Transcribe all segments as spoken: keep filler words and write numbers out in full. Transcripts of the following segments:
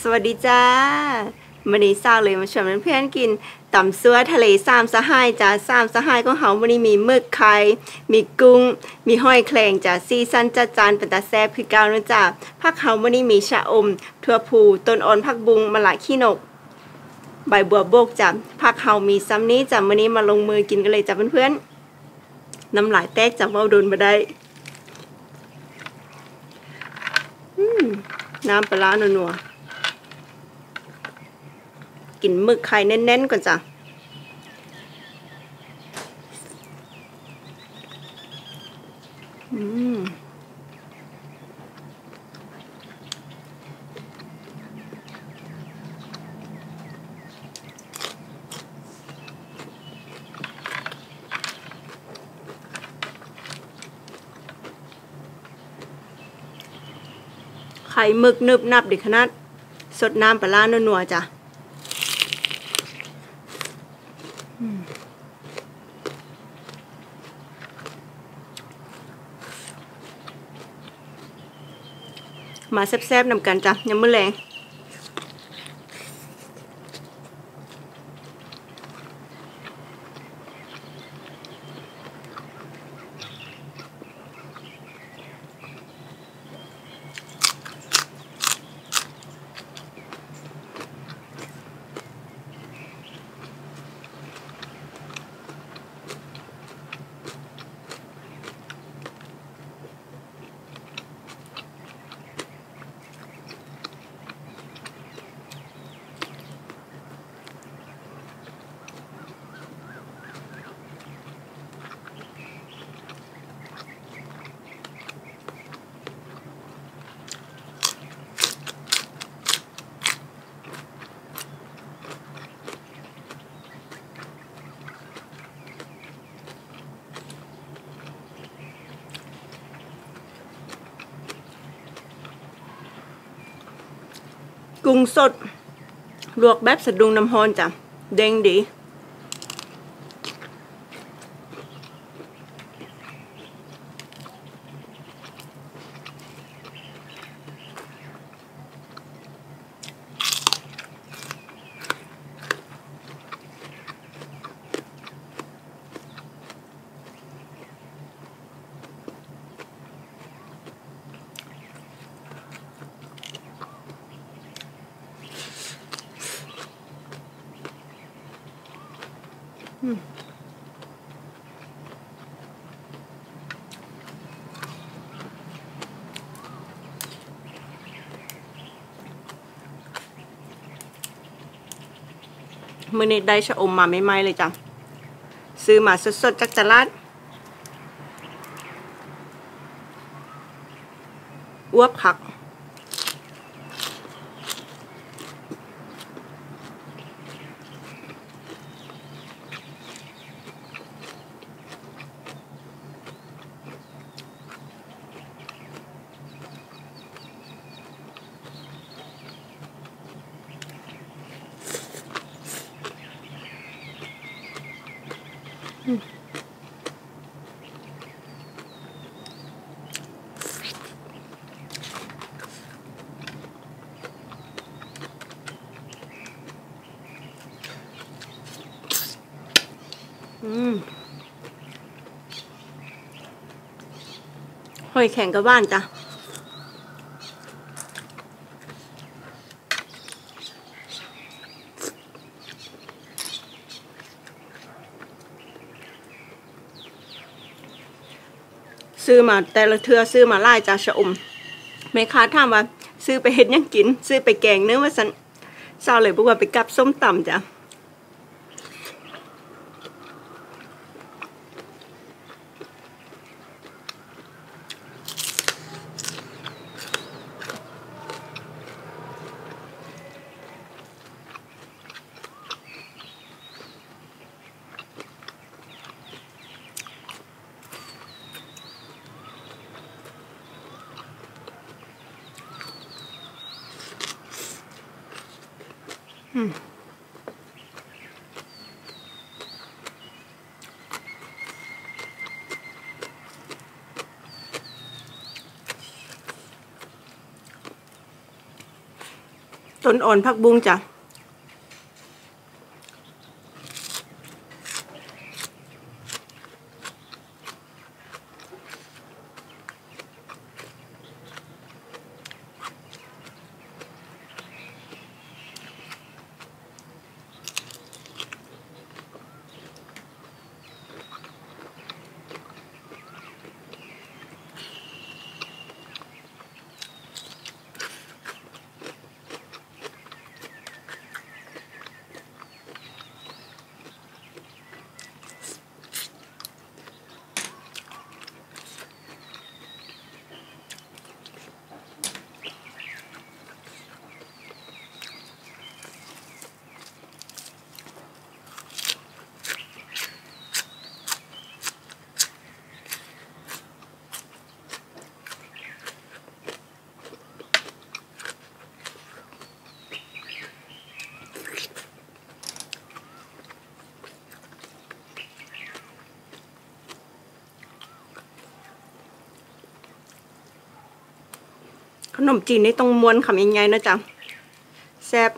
วัสดีจ้าวันนี้สาวเลยมาชวนเพื่อนๆกินตำซั่วทะเลสามสหายจ้าสามสหายของเขาวันนี้มีหมึกไข่มีกุ้งมีหอยแครงจ้าซีซันจัดจานเป็นตาแซ่บคือเก่านะจ้าผักเขาวันนี้มีชะอมถั่วพูต้นอ่อนผักบุงมะละขี้นกใบบัวบกจ้าผักเขามีซ้ำนี้จ้าวันนี้มาลงมือกินกันเลยจ้าเพื่อนๆน้ำลายแตกจ้าเอาโดนมาได้น้ำปลาหนัวๆกินหมึกไข่แน่นๆก่อนจ้ะอืมไข่หมึกนึบนับดิขนาดสดน้ำปลาหนัวๆจ้ะมาแซ่บๆนำกันจ้ะยำมื้อแลงกุ้งสดลวกแบบสะดุ้งน้ำร้อนจ้ะเด้งดีมื้อนี้ได้ชะอมมาใหม่ๆเลยจ้ะซื้อมาสดๆจากตลาดอ้วบคักหอยแข็งกับบ้านจ้ะซื้อมาแต่ละเทือซื้อมาไล่จ้ะชะอมแม่ค้าถามว่าซื้อไปเฮ็ดยังกินซื้อไปแกงเนื้อว่าสันเศร้าเลยบอกว่าไปกับส้มตำจ้ะอืมตต้นอ่อนผักบุ้งจ้ะขนมจีนนี่ต้องม้วนคำยังไงนะจ๊ะแซ่บ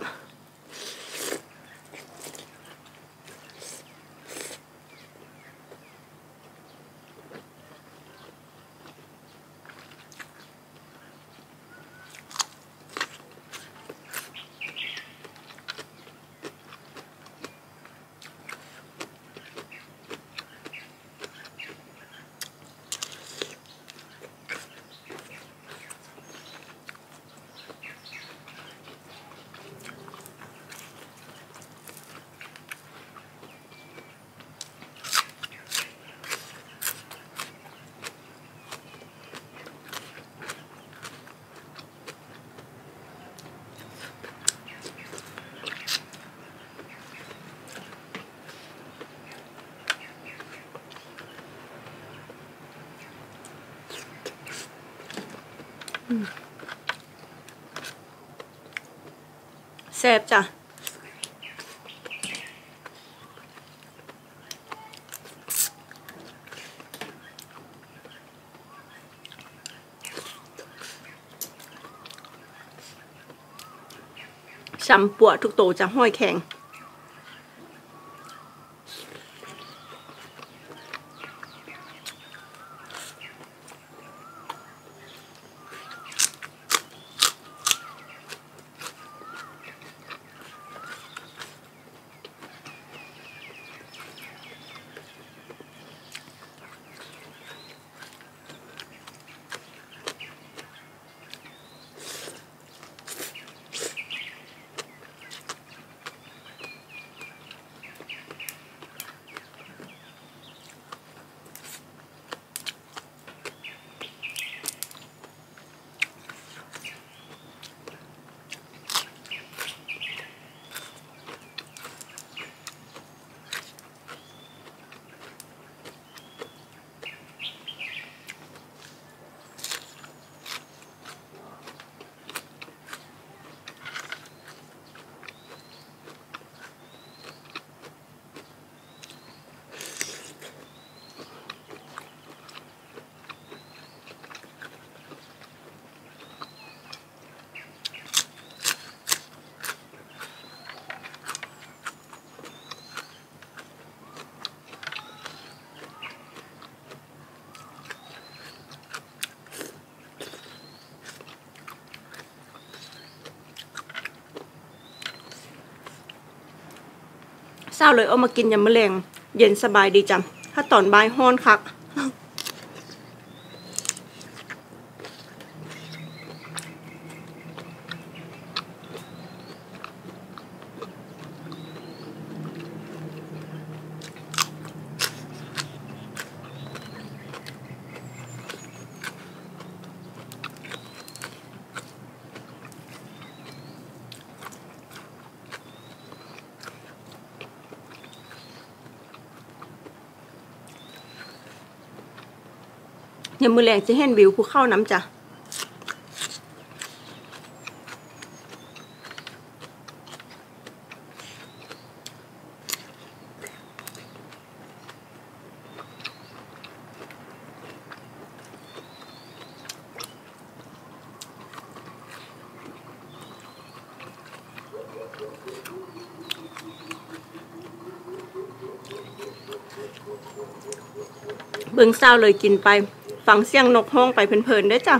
แซ่บจ้ะช้ำปวดทุกโตจะห้อยแข็งเศร้าเลยเอามากินยำมะเร็งเย็นสบายดีจ้ะถ้าตอนบ่ายฮ้อนคักยามมื้อแลงจะเห็นวิวภูเขาน้ำจ้ะเบิ่งเศร้าเลยกินไปฟังเสียงนกฮ้องไปเพลินๆได้จ้ะ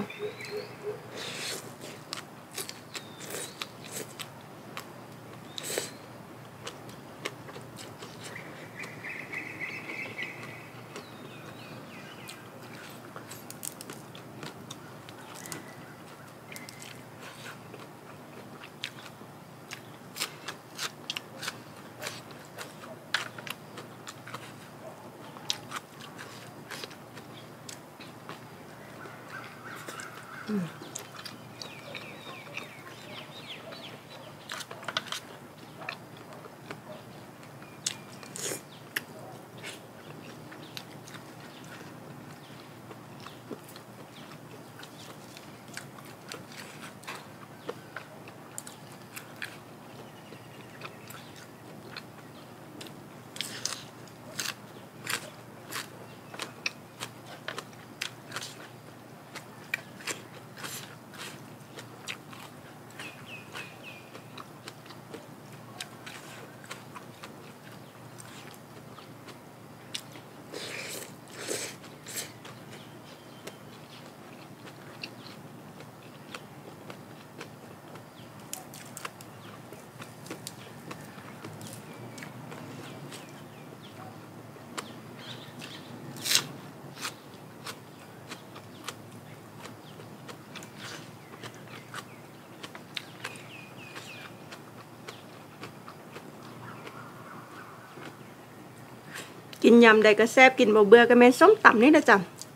กินยำใดก็แซ่บกินบ่เบื่อก็แม่นส้มตำนี่นะจ๊ะ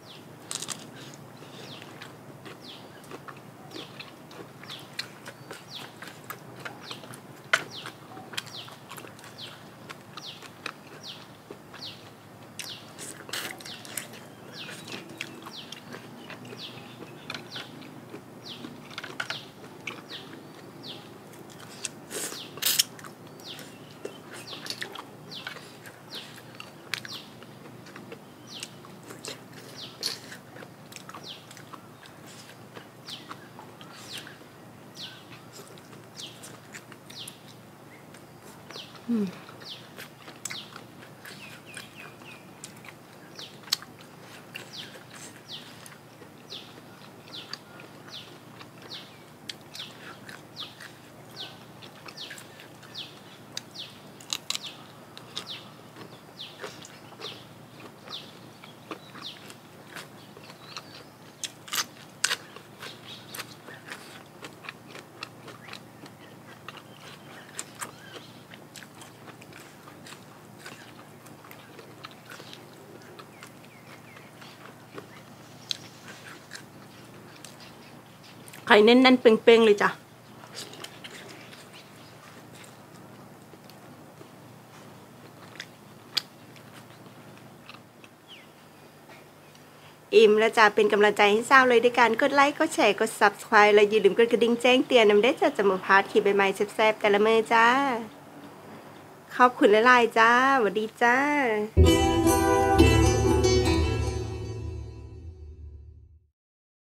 ไข่เน้นๆเป่งๆเลยจ้ะอิ่มแล้วจ้ะเป็นกำลังใจให้สาวเลยด้วยการกดไลค์กดแชร์กด ซับสไครบ์ และอย่าลืมกดกระดิ่งแจ้งเตือนนำได้จะจะมาพาร์ทคลิปใหม่ๆแซ่บๆแต่ละมื้อจ้าขอบคุณหลายๆจ้าสวัสดีจ้า